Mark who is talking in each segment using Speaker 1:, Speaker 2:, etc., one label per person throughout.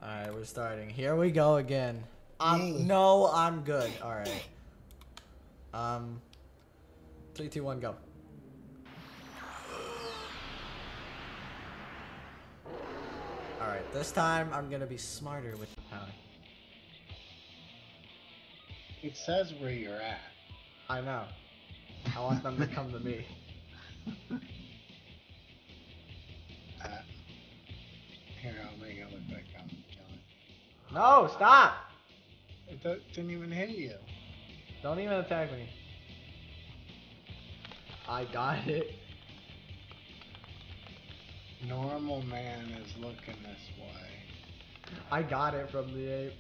Speaker 1: Alright, we're starting. Here we go again.
Speaker 2: Yay.
Speaker 1: No, I'm good. Alright. 3, 2, 1, go. Alright, this time I'm gonna be smarter with the power.
Speaker 2: It says where you're at.
Speaker 1: I know. I want them to come to me.
Speaker 2: Here, I'll make it look like I'm killing.
Speaker 1: No, stop!
Speaker 2: It didn't even hit you.
Speaker 1: Don't even attack me. I got it.
Speaker 2: Normal man is looking this way.
Speaker 1: I got it from the ape.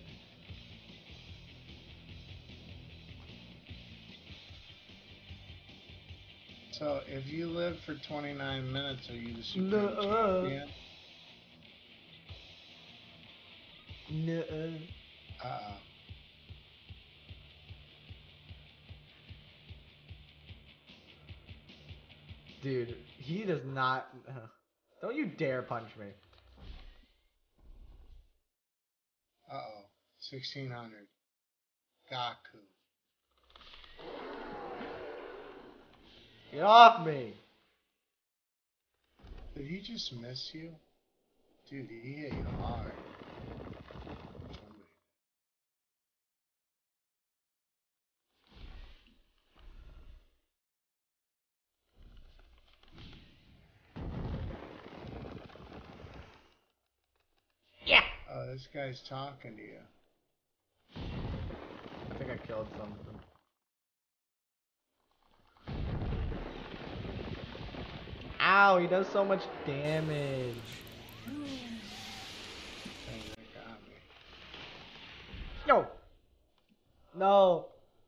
Speaker 2: So, if you live for 29 minutes, are you the Supreme Champion?
Speaker 1: No.
Speaker 2: Uh-oh.
Speaker 1: Dude, he does not... Don't you dare punch me.
Speaker 2: Uh-oh. 1600. Gaku.
Speaker 1: Get off me!
Speaker 2: Did he just miss you? Dude, he hit you hard.
Speaker 1: Yeah!
Speaker 2: Oh, this guy's talking to you.
Speaker 1: I think I killed something. Ow, he does so much damage.
Speaker 2: Oh, that got me.
Speaker 1: No! No!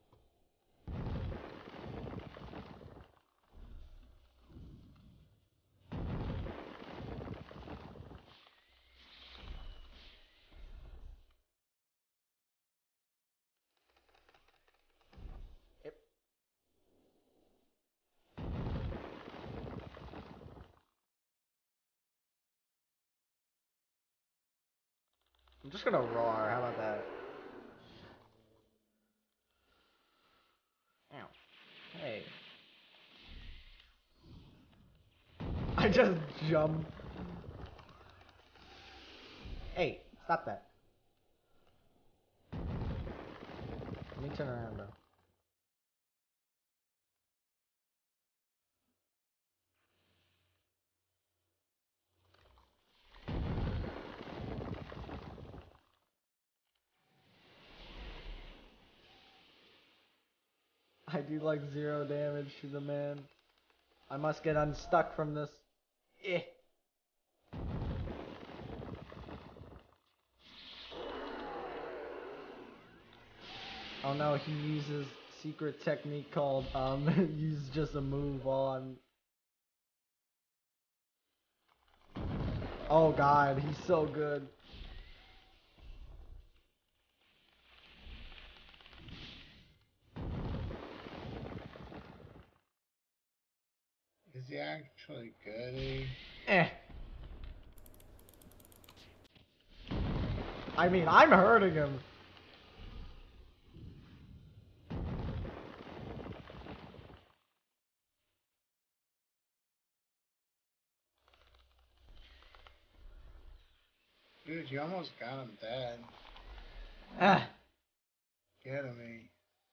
Speaker 1: Yep. I'm just gonna roar, how about that? Ow. Hey. I just jumped. Hey, stop that. Let me turn around though. I do like 0 damage to the man. I must get unstuck from this. Eh. Oh no, he uses secret technique called use just a move while I'm... Oh god, he's so good.
Speaker 2: Is he actually good?
Speaker 1: Eh. I mean, I'm hurting him.
Speaker 2: Dude, you almost got him dead.
Speaker 1: Ah.
Speaker 2: Get him,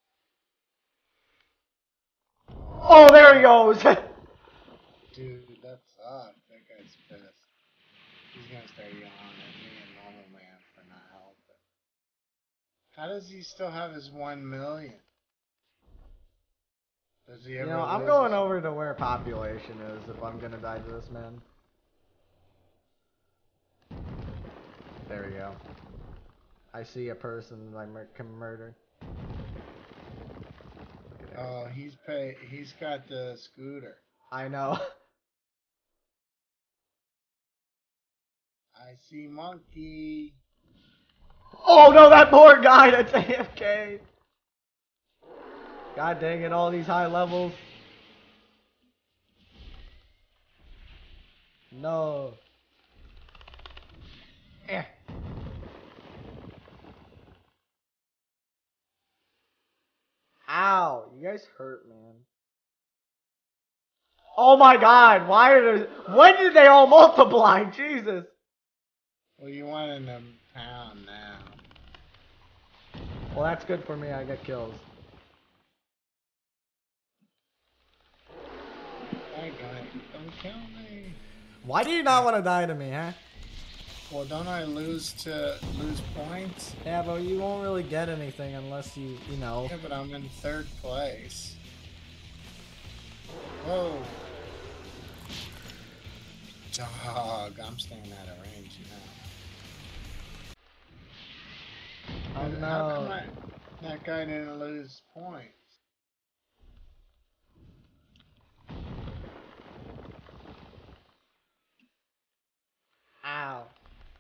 Speaker 1: Oh, there he goes!
Speaker 2: Dude, that sucks. That guy's pissed. He's gonna start yelling at me and Normal Man for not helping. How does he still have his 1 million? Does he ever
Speaker 1: You know, I'm
Speaker 2: lose
Speaker 1: going
Speaker 2: his...
Speaker 1: over to where population is if I'm gonna die to this man. There we go. I see a person I can murder. Okay,
Speaker 2: Oh, he's got the scooter.
Speaker 1: I know.
Speaker 2: I see monkey.
Speaker 1: Oh no, that poor guy that's AFK. God dang it, all these high levels. No. Eh. guys hurt, man. Oh my god, why are there... When did they all multiply? Jesus.
Speaker 2: Well, you wanted them pound now.
Speaker 1: Well, that's good for me. I get kills.
Speaker 2: Don't kill me.
Speaker 1: Why do you not want to die to me, huh?
Speaker 2: Well, don't I lose points?
Speaker 1: Yeah, but you won't really get anything unless you know.
Speaker 2: Yeah, but I'm in 3rd place. Whoa. Dog, I'm staying out of range now.
Speaker 1: Oh
Speaker 2: How come
Speaker 1: no.
Speaker 2: that guy didn't lose points?
Speaker 1: Ow.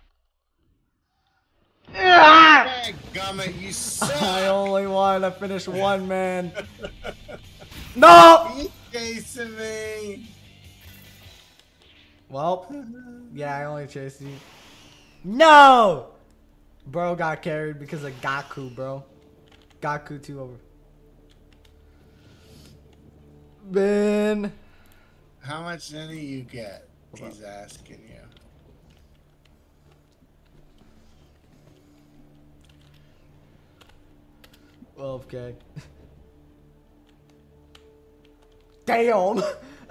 Speaker 2: Gummit, you suck!
Speaker 1: I only wanted to finish one, man. No!
Speaker 2: He's chasing me!
Speaker 1: Well, yeah, I only chased you. No! Bro got carried because of Gaku, bro. Gaku 2 over. Ben.
Speaker 2: How much do you get? He's asking you.
Speaker 1: Well, okay. Damn!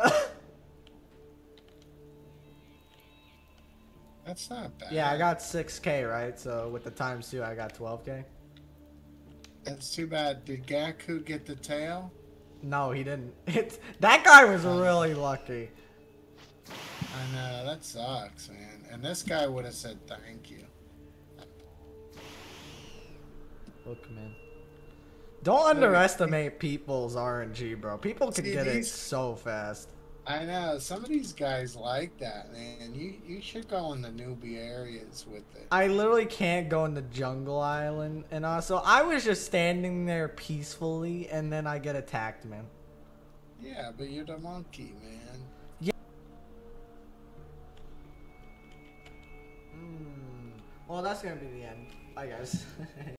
Speaker 2: That's not bad.
Speaker 1: Yeah, I got 6K, right? So with the times 2, I got 12K.
Speaker 2: That's too bad. Did Gaku get the tail?
Speaker 1: No, he didn't. That guy was really lucky.
Speaker 2: I know, that sucks, man. And this guy would have said thank you.
Speaker 1: Look, man. Don't underestimate people's RNG, bro. People could get it so fast.
Speaker 2: I know. Some of these guys like that, man. You should go in the newbie areas with it.
Speaker 1: I literally can't go in the jungle island. And also, I was just standing there peacefully, and then I get attacked, man.
Speaker 2: Yeah, but you're the monkey, man.
Speaker 1: Yeah. Well, that's going to be the end. Bye, guys.